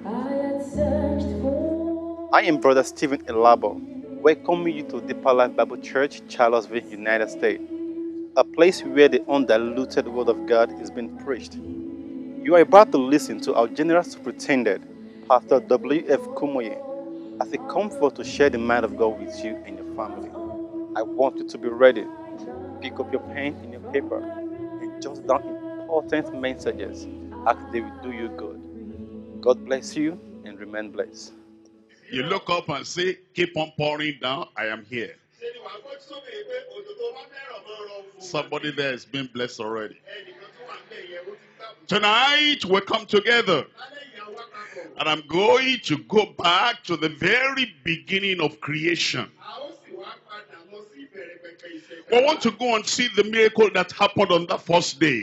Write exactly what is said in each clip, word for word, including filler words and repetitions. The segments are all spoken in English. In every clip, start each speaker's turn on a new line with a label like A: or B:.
A: I am Brother Stephen Elabo, welcoming you to Deeper Life Bible Church, Charlottesville, United States, a place where the undiluted Word of God is being preached. You are about to listen to our General Superintendent, Pastor W F Kumoye, as he comes forth to share the mind of God with you and your family. I want you to be ready. Pick up your pen and your paper and jot down important messages as they will do you good. God bless you and remain blessed.
B: You look up and say, keep on pouring down, I am here. Somebody there has been blessed already. Tonight we come together, and I'm going to go back to the very beginning of creation. We want to go and see the miracle that happened on that first day,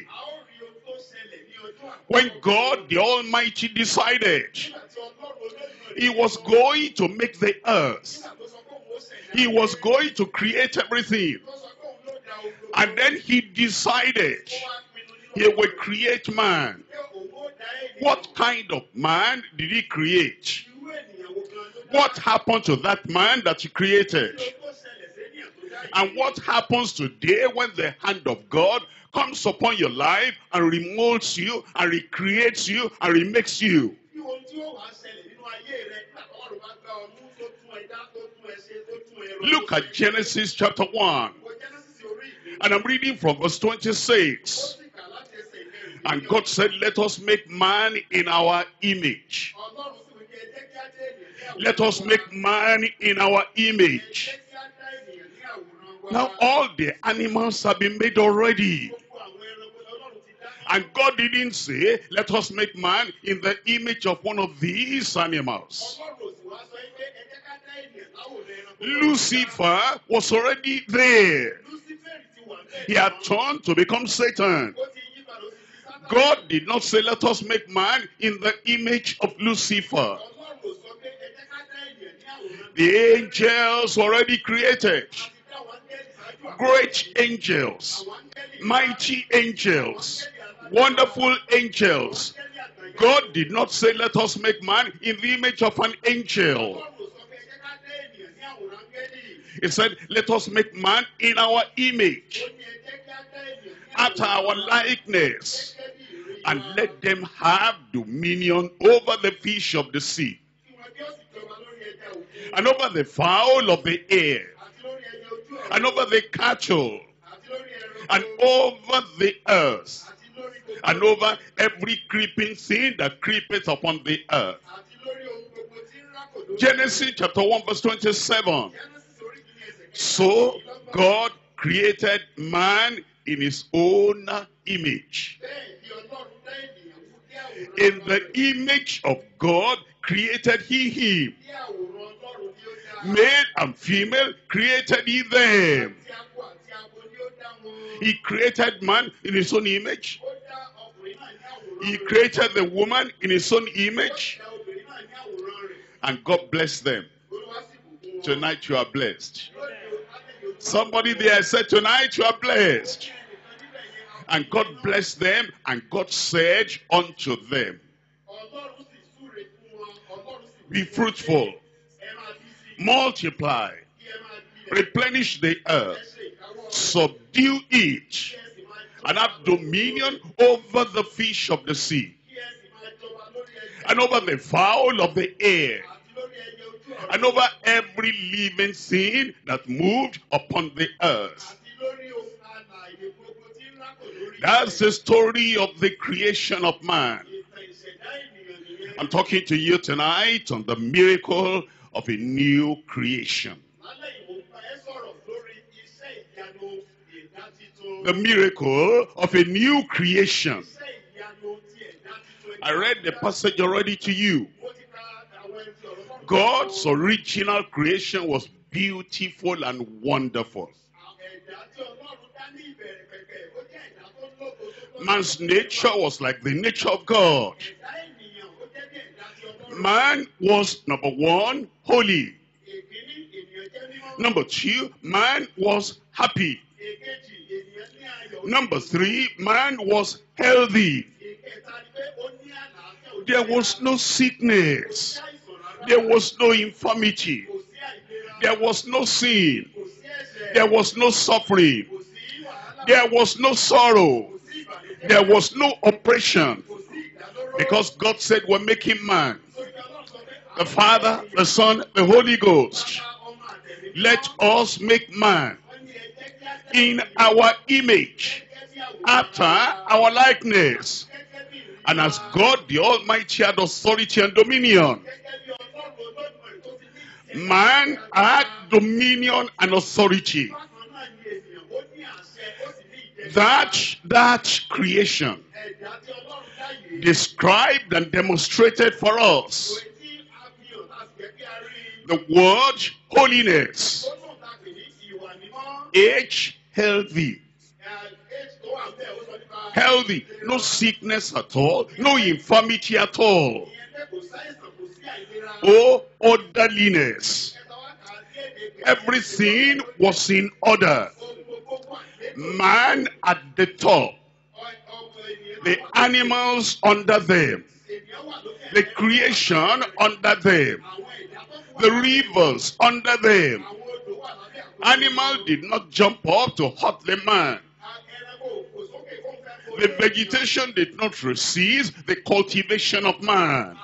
B: when God the Almighty decided He was going to make the earth. He was going to create everything. And then He decided He would create man. What kind of man did He create? What happened to that man that He created? And what happens today when the hand of God comes upon your life and remolds you and recreates you and remakes you? Look at Genesis chapter one. And I'm reading from verse twenty-six. And God said, let us make man in our image. Let us make man in our image. Now all the animals have been made already. And God didn't say, let us make man in the image of one of these animals. Lucifer was already there. He had turned to become Satan. God did not say, let us make man in the image of Lucifer. The angels already created. Great angels, mighty angels, wonderful angels. God did not say, let us make man in the image of an angel. He said, let us make man in our image, after our likeness, and let them have dominion over the fish of the sea, and over the fowl of the air, and over the cattle, and over the earth, and over every creeping thing that creepeth upon the earth. Genesis chapter one verse twenty-seven. So God created man in His own image. In the image of God created He him. Male and female created He them. He created man in His own image. He created the woman in His own image. And God blessed them. Tonight you are blessed. Somebody there said, tonight you are blessed. And God blessed them, and God said unto them, be fruitful, multiply, replenish the earth, subdue it, and have dominion over the fish of the sea, and over the fowl of the air, and over every living thing that moved upon the earth. That's the story of the creation of man. I'm talking to you tonight on the miracle of a new creation. The miracle of a new creation. I read the passage already to you. God's original creation was beautiful and wonderful. Man's nature was like the nature of God. Man was, number one, holy. Number two, man was happy. Number three, man was healthy. There was no sickness. There was no infirmity. There was no sin. There was no suffering. There was no sorrow. There was no oppression. Because God said we're making man. The Father, the Son, the Holy Ghost. Let us make man in our image, after our likeness. And as God the Almighty had authority and dominion, man had dominion and authority. That, that creation described and demonstrated for us the word holiness. H, healthy. Healthy. No sickness at all. No infirmity at all. O, orderliness. Everything was in order. Man at the top. The animals under them. The creation under them. The rivers under them. Animal did not jump up to hurt the man. The vegetation did not resist the cultivation of man.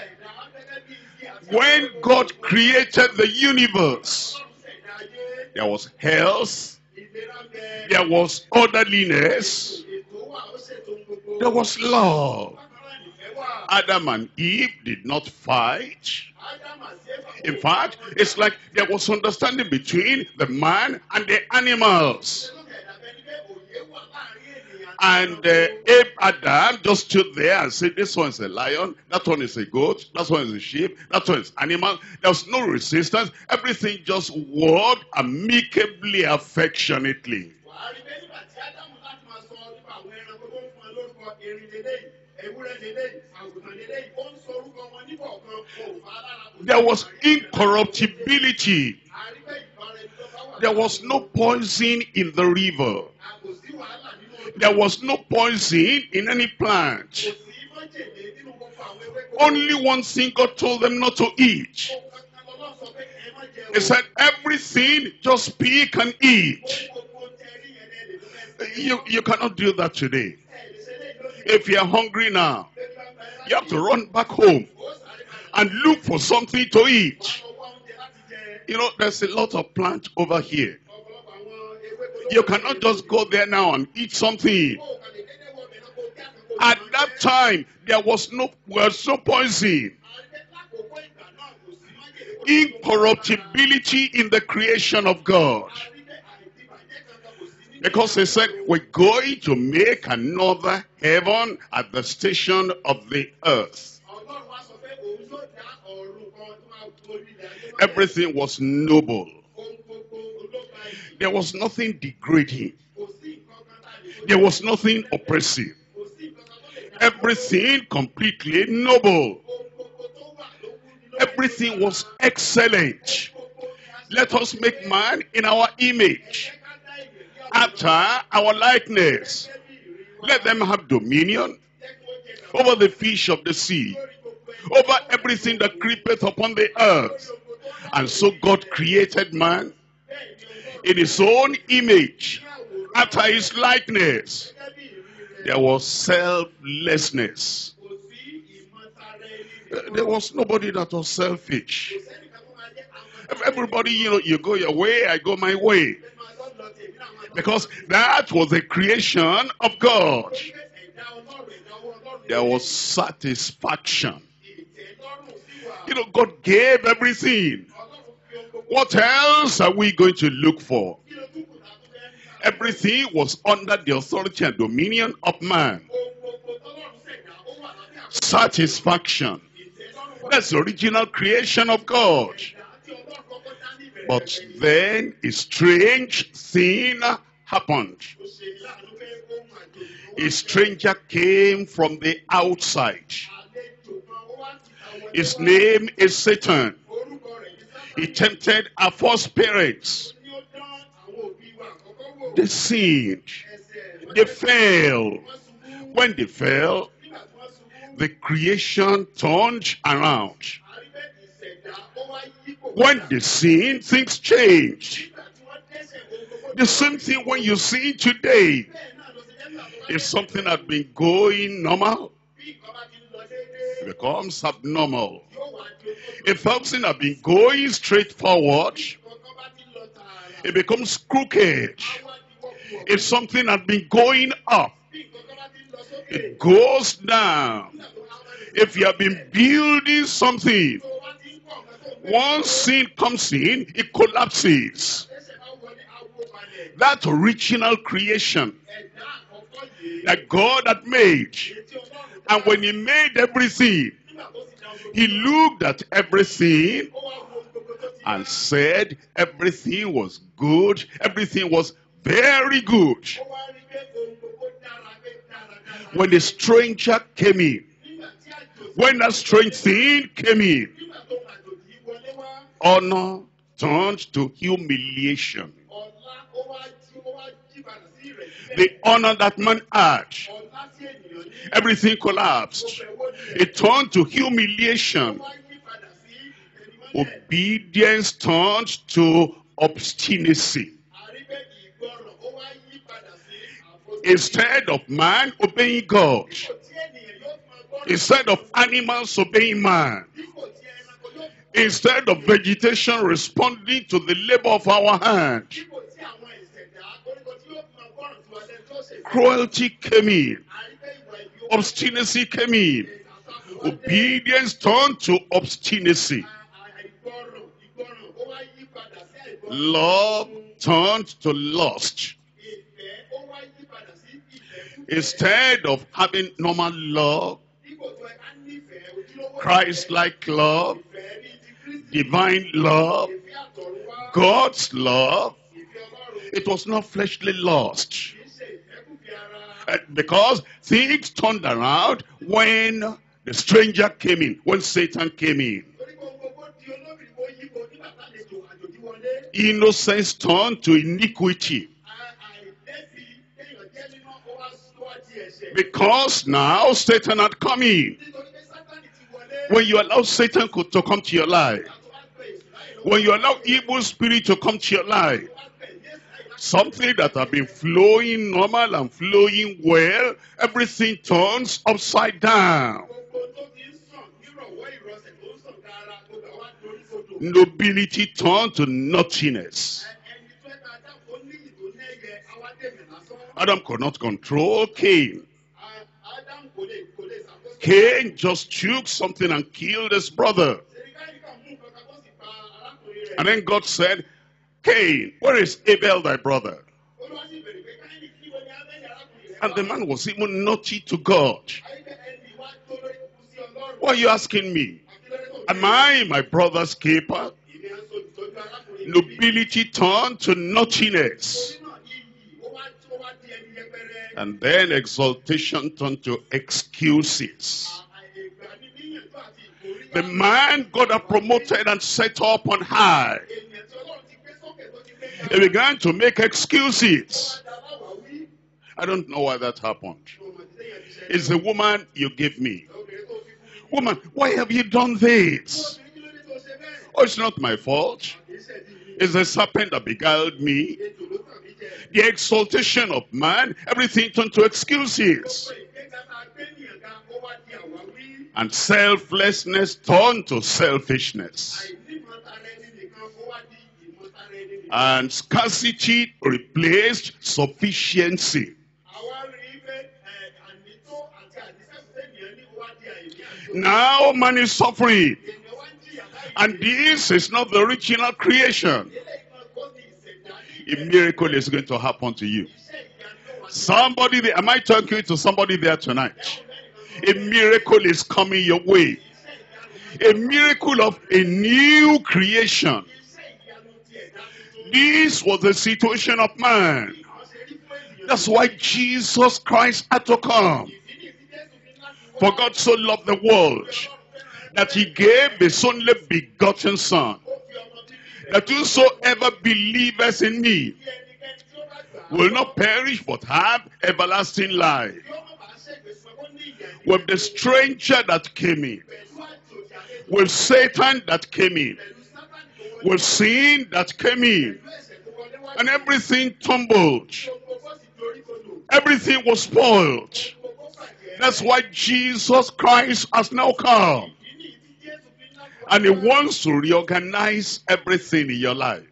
B: When God created the universe, there was health, there was orderliness, there was love. Adam and Eve did not fight. In fact, it's like there was understanding between the man and the animals. And uh, Abe Adam just stood there and said, this one is a lion, that one is a goat, that one is a sheep, that one is animal. There was no resistance. Everything just worked amicably, affectionately. There was incorruptibility. There was no poison in the river. There was no poison in any plant. Only one thing God told them not to eat. He said, everything, just speak and eat. You, you cannot do that today. If you're hungry now, you have to run back home and look for something to eat. You know, there's a lot of plant over here. You cannot just go there now and eat something. At that time, there was no, was no poison. Incorruptibility in the creation of God. Because he said, we're going to make another heaven at the station of the earth. Everything was noble. There was nothing degrading. There was nothing oppressive. Everything completely noble. Everything was excellent. Let us make man in our image, after our likeness. Let them have dominion over the fish of the sea, over everything that creepeth upon the earth. And so God created man in his own image, after his likeness. There was selflessness. There was nobody that was selfish. Everybody, you know, you go your way, I go my way. Because that was the creation of God. There was satisfaction. You know, God gave everything. What else are we going to look for? Everything was under the authority and dominion of man. Satisfaction. That's the original creation of God. But then a strange thing happened. A stranger came from the outside. His name is Satan. He tempted our first parents. They sinned. They fell. When they fell, the creation turned around. When they sin, things change. The same thing when you see today. If something had been going normal, it becomes abnormal. If something had been going straight forward, it becomes crooked. If something had been going up, it goes down. If you have been building something, once sin comes in, it collapses. That original creation that God had made, and when he made everything, he looked at everything and said everything was good, everything was very good. When the stranger came in, when that strange thing came in, honor turned to humiliation. The honor that man had, everything collapsed. It turned to humiliation. Obedience turned to obstinacy. Instead of man obeying God, instead of animals obeying man, instead of vegetation responding to the labor of our hand, cruelty came in, obstinacy came in, obedience turned to obstinacy, love turned to lust. Instead of having normal love, Christ-like love, divine love, God's love, it was not fleshly lust. Because things turned around when the stranger came in, when Satan came in. Innocence turned to iniquity. Because now Satan had come in. When you allow Satan to come to your life, when you allow evil spirit to come to your life, something that had been flowing normal and flowing well, everything turns upside down. Nobility turned to nothingness. Adam could not control Cain. Cain just took something and killed his brother. And then God said, Cain, where is Abel thy brother? And the man was even naughty to God. Why are you asking me? Am I my brother's keeper? Nobility turned to nothingness. And then exaltation turned to excuses. The man God had promoted and set up on high, he began to make excuses. I don't know why that happened. It's the woman you gave me. Woman, why have you done this? Oh, it's not my fault. It's the serpent that beguiled me. The exaltation of man, everything turned to excuses. And selflessness turned to selfishness. And scarcity replaced sufficiency. Now man is suffering. And this is not the original creation. A miracle is going to happen to you. Somebody there, am I talking to somebody there tonight? A miracle is coming your way. A miracle of a new creation. This was the situation of man. That's why Jesus Christ had to come. For God so loved the world that he gave his only begotten Son, that whosoever believeth in me will not perish but have everlasting life. with the stranger that came in, with Satan that came in, with sin that came in, and everything tumbled. Everything was spoiled. That's why Jesus Christ has now come. And he wants to reorganize everything in your life.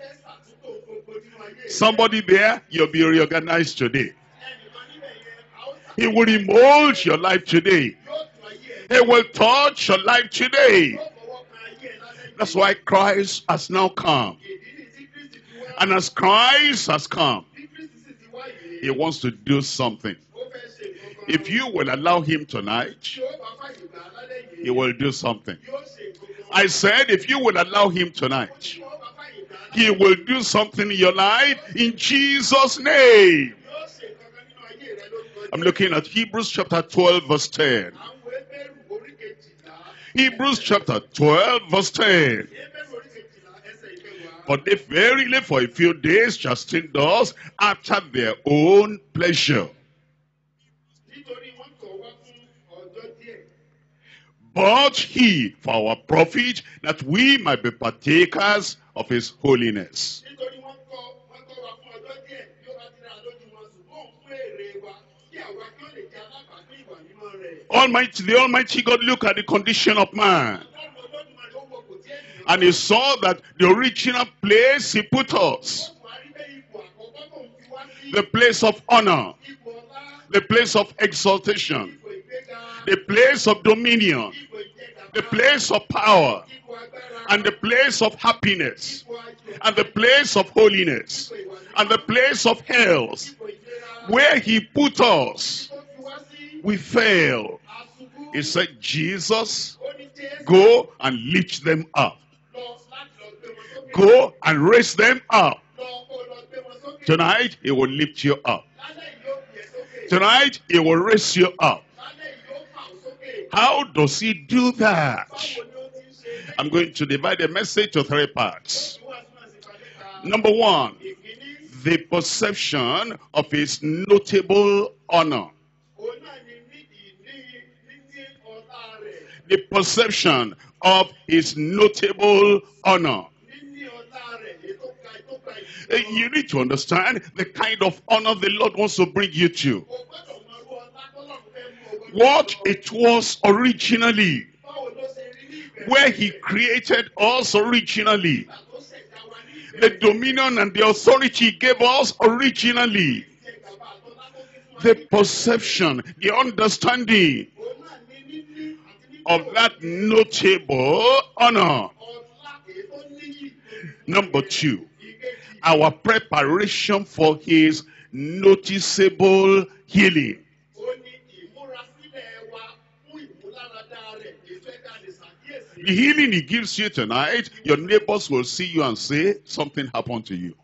B: Somebody there, you'll be reorganized today. He will remold your life today. He will touch your life today. That's why Christ has now come. And as Christ has come, he wants to do something. If you will allow him tonight, he will do something. I said, if you will allow him tonight, he will do something in your life in Jesus' name. I'm looking at Hebrews chapter twelve verse ten. Hebrews chapter twelve verse ten. For they verily for a few days chastened us after their own pleasure. But he for our profit, that we might be partakers of his holiness. Almighty, the Almighty God looked at the condition of man, and he saw that the original place he put us, the place of honor, the place of exaltation, the place of dominion, the place of power, and the place of happiness, and the place of holiness, and the place of health, where he put us, we fail. He said, Jesus, go and lift them up. Go and raise them up. Tonight, he will lift you up. Tonight, he will raise you up. How does he do that? I'm going to divide the message to three parts. Number one, the perception of his notable honor. The perception of his notable honor. You need to understand the kind of honor the Lord wants to bring you to. What it was originally, where he created us originally, the dominion and the authority he gave us originally, the perception, the understanding of that notable honor. Number two, our preparation for his noticeable healing. The healing he gives you tonight, your neighbors will see you and say, something happened to you.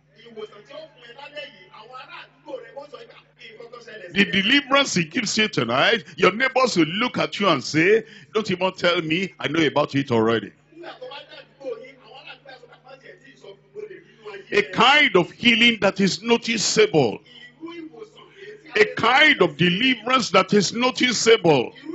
B: The deliverance he gives you tonight, your neighbors will look at you and say, don't even tell me, I know about it already. A kind of healing that is noticeable. A kind of deliverance that is noticeable.